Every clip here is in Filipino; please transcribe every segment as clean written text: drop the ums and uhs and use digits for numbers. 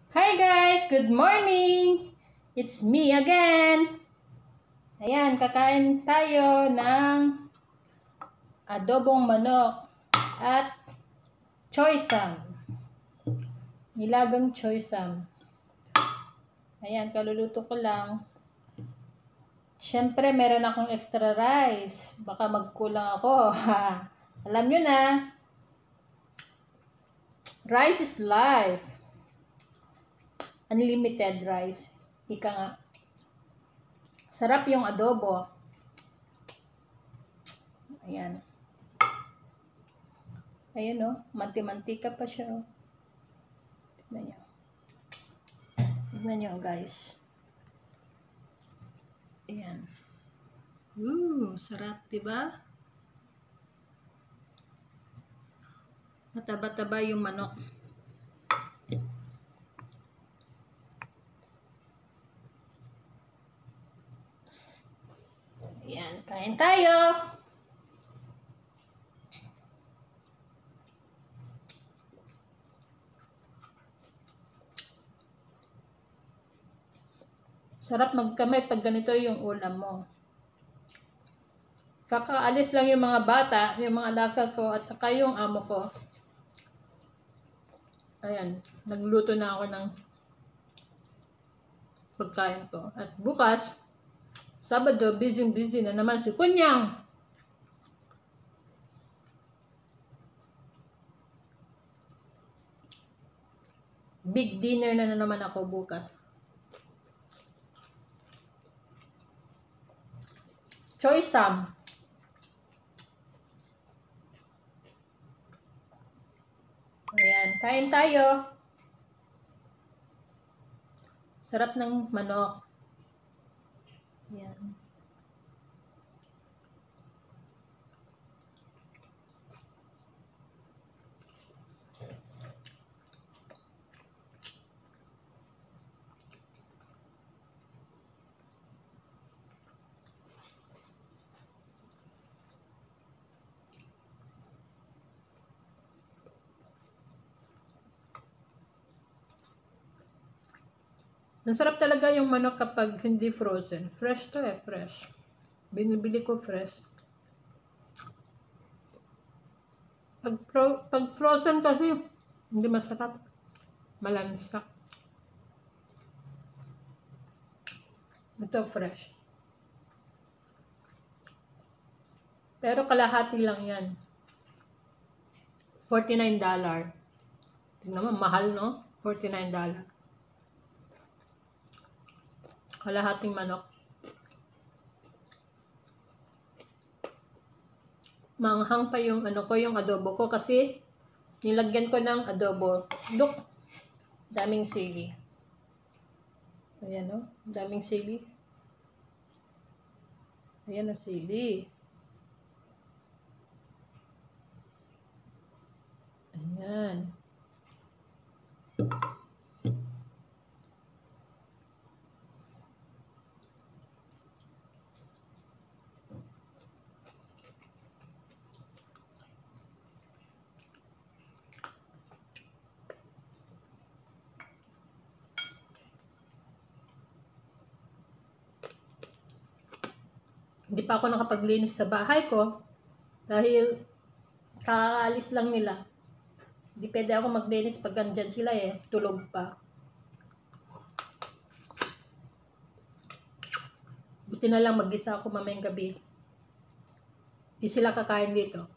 Hi guys! Good morning! It's me again! Ayan, kakain tayo ng adobong manok at choy-sam. Nilagang choy-sam. Ayan, kaluluto ko lang. Siyempre, meron akong extra rice. Baka magkulang ako. Alam nyo na, rice is life. Unlimited rice. Ika nga. Sarap yung adobo. Ayan. Ayan o, manti-mantika pa siya o. Tignan nyo. Tignan nyo guys. Ayan. Sarap, diba? Mataba-taba yung manok. Ayan, kain tayo! Sarap magkamay pag ganito yung ulam mo. Kakaalis lang yung mga bata, yung mga alaka ko, at saka yung amo ko. Ayan, nagluto na ako ng pagkain ko. At bukas, Sabado, busy na naman si Kunyang. Big dinner na naman ako bukas. Choy-sam. Ayan, kain tayo. Sarap ng manok. Ayan. Ang sarap talaga yung manok kapag hindi frozen. Fresh to fresh. Binibili ko fresh. Pag frozen kasi, hindi masarap. Malansak. Ito fresh. Pero kalahati lang yan. $49. Tingnan mo, mahal no? $49. Kalahating manok. Manghang pa yung yung adobo ko kasi nilagyan ko ng adobo. Look, daming sili. Ayan o, daming sili. Ayan o, sili. Ayan. Hindi pa ako nakapaglinis sa bahay ko dahil kakaalis lang nila. Hindi pwede ako maglinis pag andyan sila tulog pa. Buti na lang mag-isa ako mamayang gabi. Hindi sila kakain dito.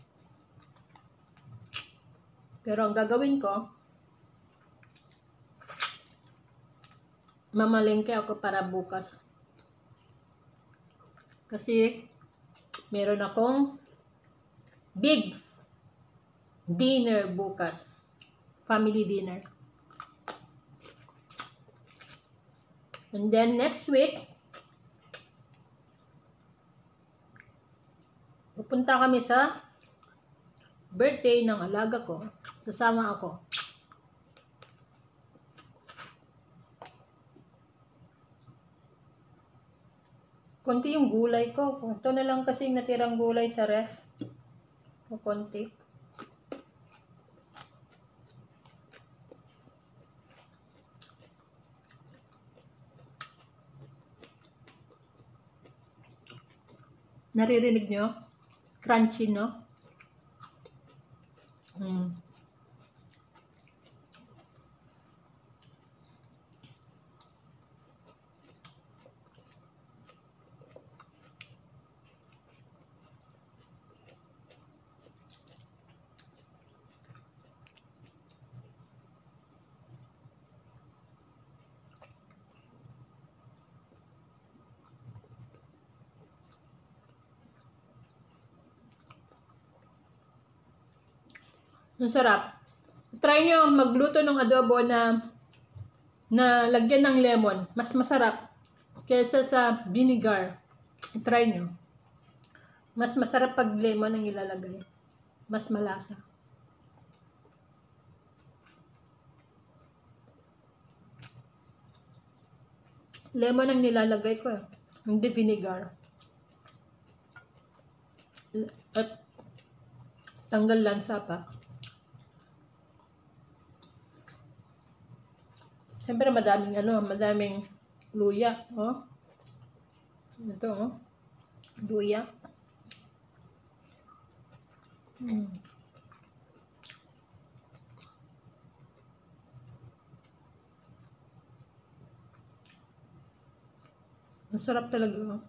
Pero ang gagawin ko, mamalengke ako para bukas. Kasi meron akong big dinner bukas. Family dinner. And then next week, pupunta kami sa birthday ng alaga ko. Sasama ako. Konti yung gulay ko. Ito na lang kasi natirang gulay sa ref. Konti. Naririnig nyo? Crunchy, no? Ang sarap. Try nyo magluto ng adobo na lagyan ng lemon. Mas masarap kaysa sa vinegar. Try nyo. Mas masarap pag lemon ang ilalagay. Mas malasa. Lemon ang nilalagay ko. Hindi vinegar. At tanggal lansa pa. Siyempre madaming luya, oh. Ito, oh. Luya. Masarap talaga, oh.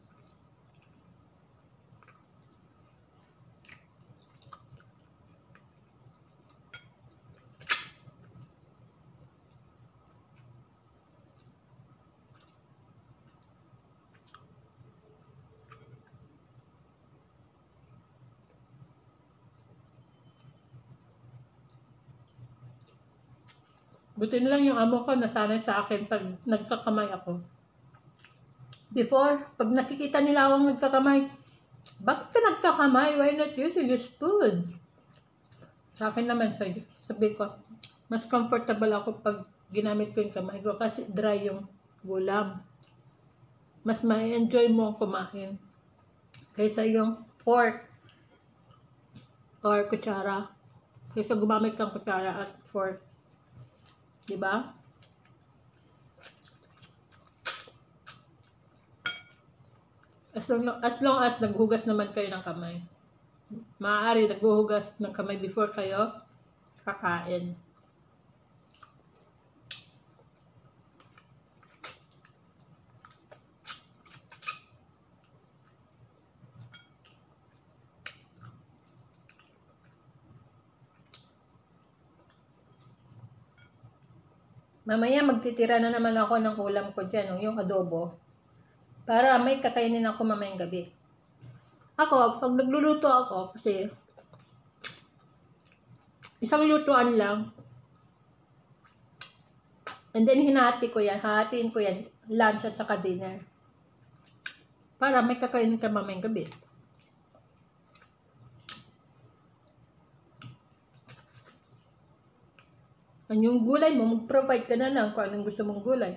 Buti na lang yung amo ko nasanay sa akin pag nagkakamay ako. Before, pag nakikita nila akong nagkakamay, bakit ka nagkakamay? Why not using your spoon? Sa akin naman, sabi ko, mas comfortable ako pag ginamit ko yung kamay ko kasi dry yung ulam. Mas ma-enjoy mo ang kumain kaysa yung fork or kutsara. Kaysa gumamit kang kutsara at fork. Diba? As long as naghugas naman kayo ng kamay. Maaari naghuhugas ng kamay before kayo kakain. Mamaya magtitira na naman ako ng ulam ko dyan, yung adobo. Para may kakainin ako mamayang gabi. Ako, pag nagluluto ako, kasi isang lutuan lang. And then hahatiin ko yan, lunch at saka dinner. Para may kakainin ka mamayang gabi. Ang yung gulay mo, mag-provide ka na lang kung anong gusto mong gulay.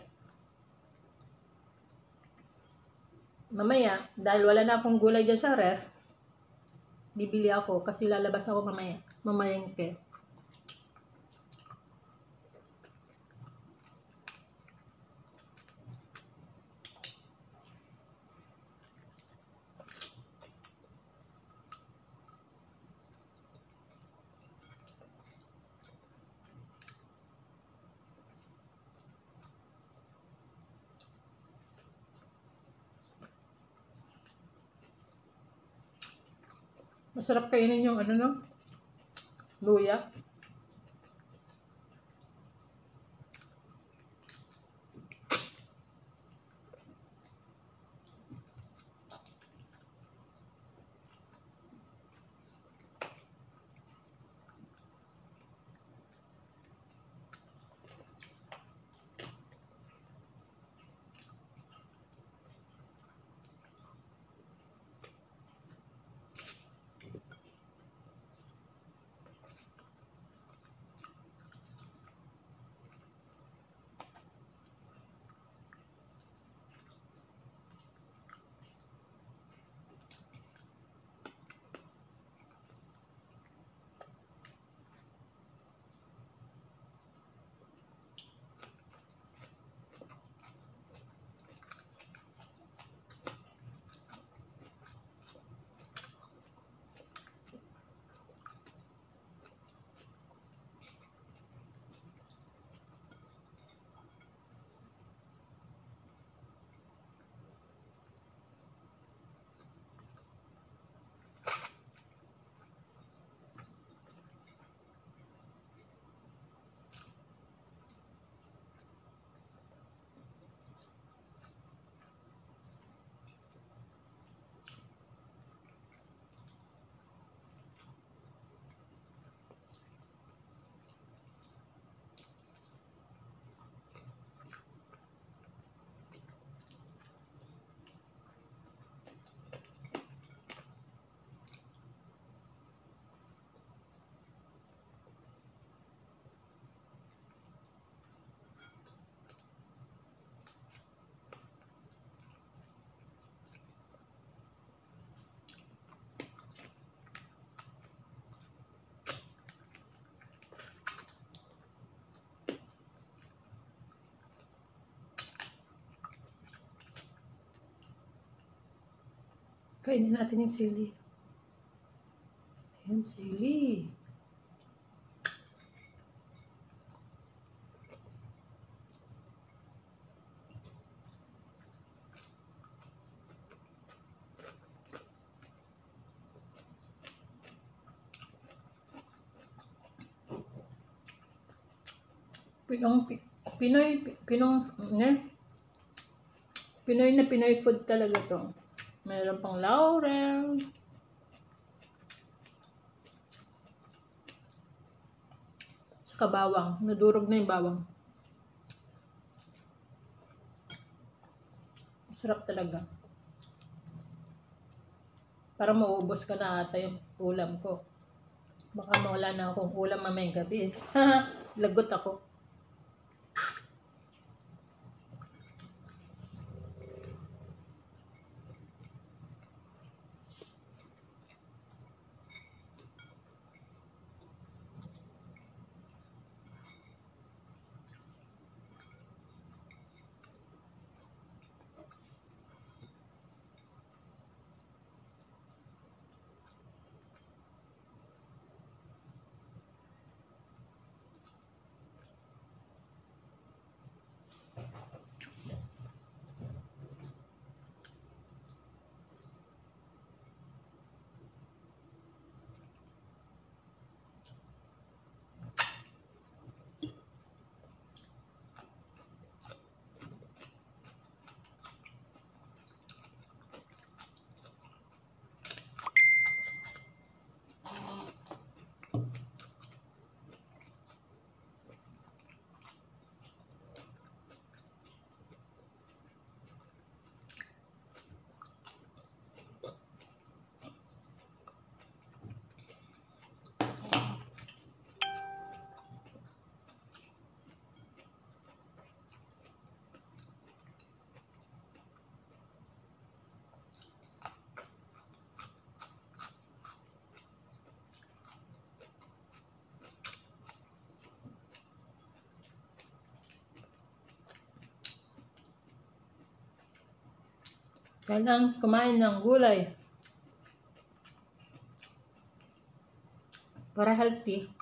Mamaya, dahil wala na akong gulay dyan sa ref, bibili ako kasi lalabas ako mamayangke. Masarap kainin yung luya. Kainin natin yung sili. Ayan, sili. Pinoy, Pinoy na Pinoy food talaga to. Mayroon pang laurel. Saka bawang. Nadurog na yung bawang. Masarap talaga. Parang maubos ka na ata yung ulam ko. Baka mawala na akong ulam mamayang gabi. Lagot ako. Kailangan kumain ng gulay. Para healthy.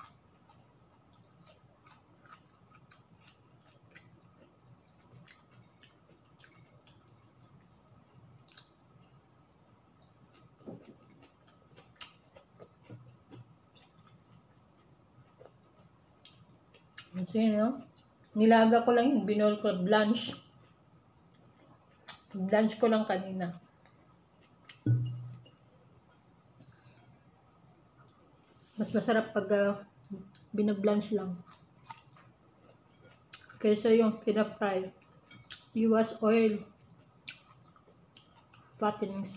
Kasi nilaga ko lang yung binol ko, blanch. Blanch ko lang kanina. Mas masarap pag binablanch lang. Kaysa yung pina-fry. Iwas oil. Fattenings.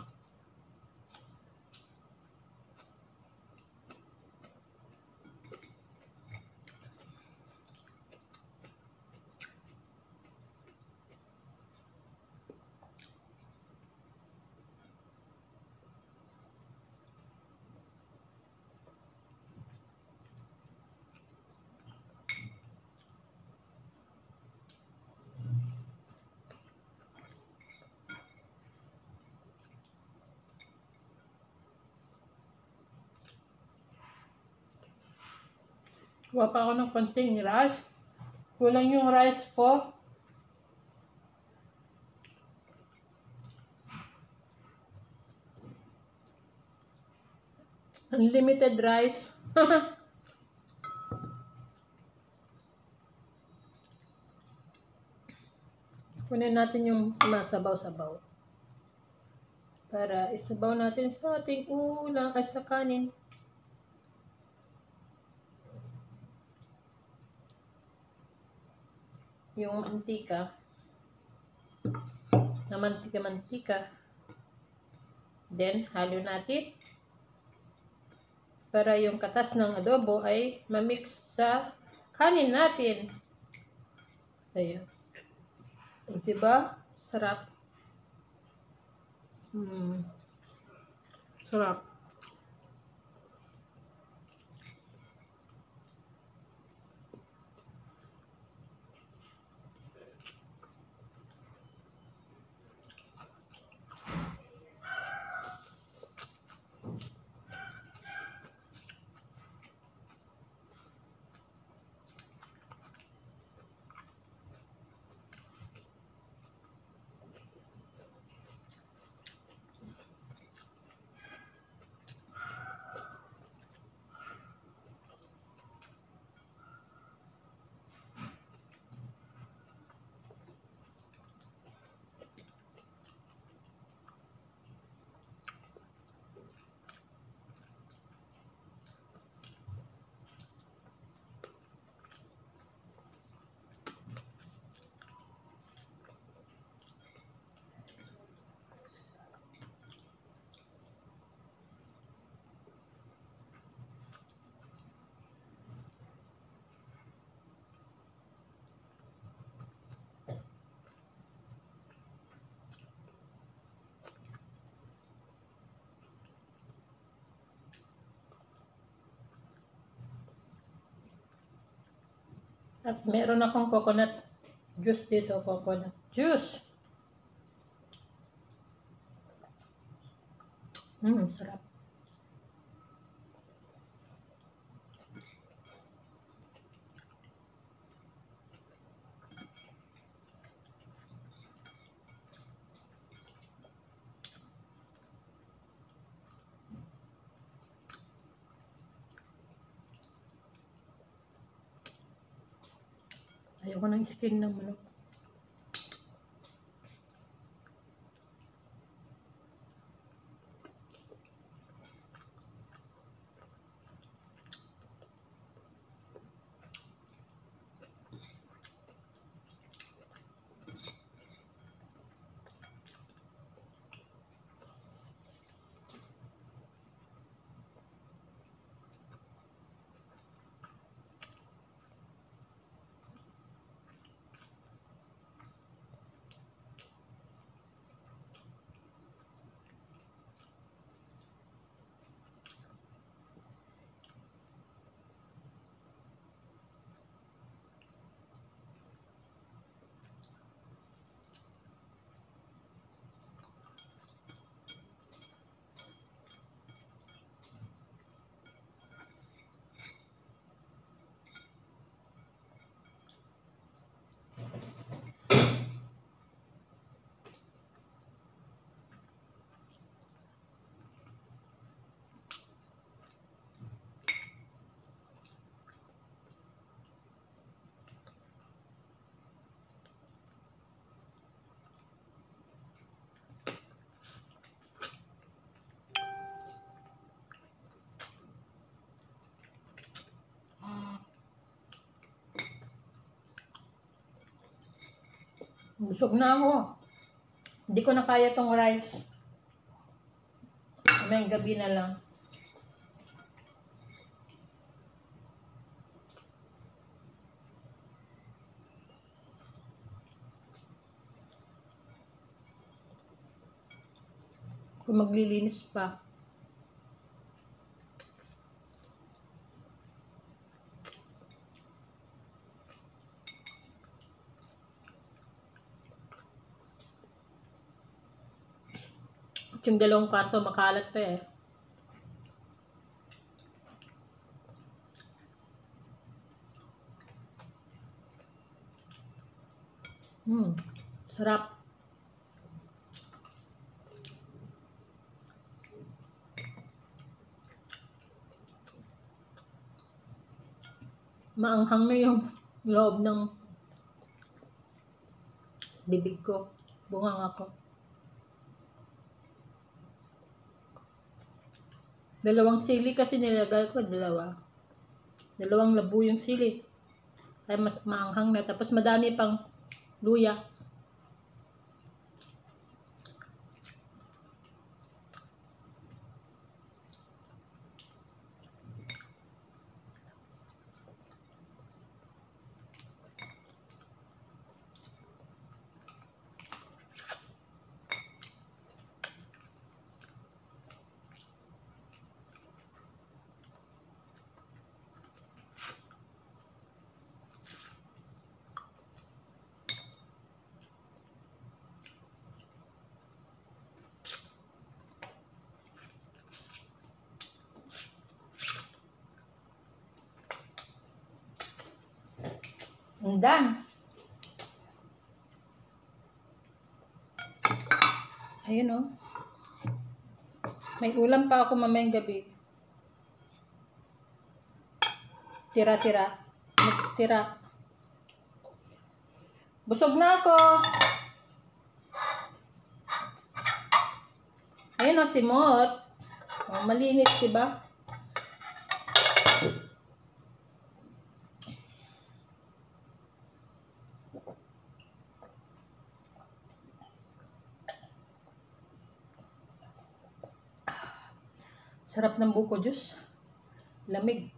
Kuha pa ako ng konting rice. Kulang yung rice ko. Unlimited rice. Kunin natin yung masabaw-sabaw. Para isabaw natin sa ating ulam ay sa kanin. Yung mantika. Na mantika. Then, halo natin. Para yung katas ng adobo ay mamix sa kanin natin. Ayan. Diba? Sarap. Sarap. At meron akong coconut juice dito, coconut juice. Sarap. Ayoko ng skin ng manok. Busog na ako. Hindi ko na kaya tong rice. Mamayang gabi na lang. Kung maglilinis pa. Yung dalawang kwarto makalat pa eh. Sarap. Maanghang na yung loob ng bibig ko. Bungang ako. Dalawang sili kasi nilagay ko, dalawa. Dalawang labu yung sili. Kaya mas maanghang na. Tapos madami pang luya. And done. Ayun o. May ulam pa ako mamayang gabi. Tira-tira. Tira. Busog na ako. Ayun o, simot. Oh, malinis, diba? Sarap ng buko juice. Lamig.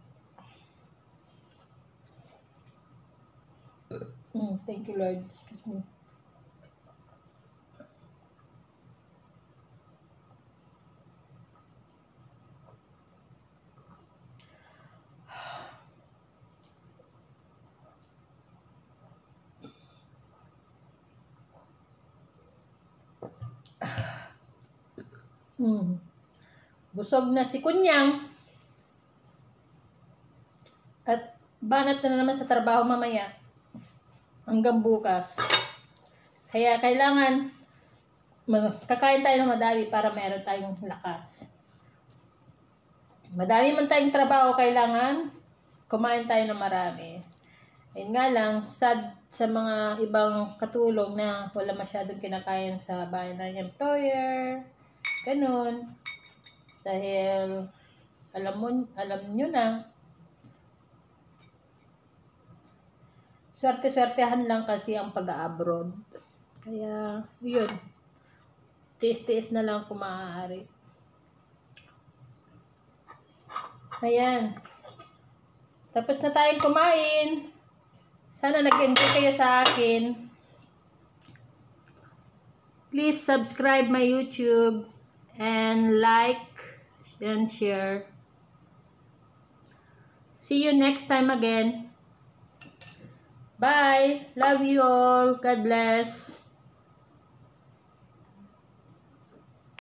Thank you, Lord. Excuse me. Busog na si Kunyang. At banat na naman sa trabaho mamaya. Hanggang bukas. Kaya kailangan kakain tayo ng madali para meron tayong lakas. Madali man tayong trabaho, kailangan kumain tayo ng marami. Ayun nga lang, sad sa mga ibang katulong na wala masyadong kinakain sa bahay ng employer. Ganun. Dahil, alam nyo na, swerte-swertehan lang kasi ang pag-abroad. Kaya, yun. Tiis-tiis na lang kung maaari. Ayan. Tapos na tayong kumain. Sana nag-enjoy kayo sa akin. Please subscribe my YouTube and like and share. See you next time again. Bye. Love you all. God bless.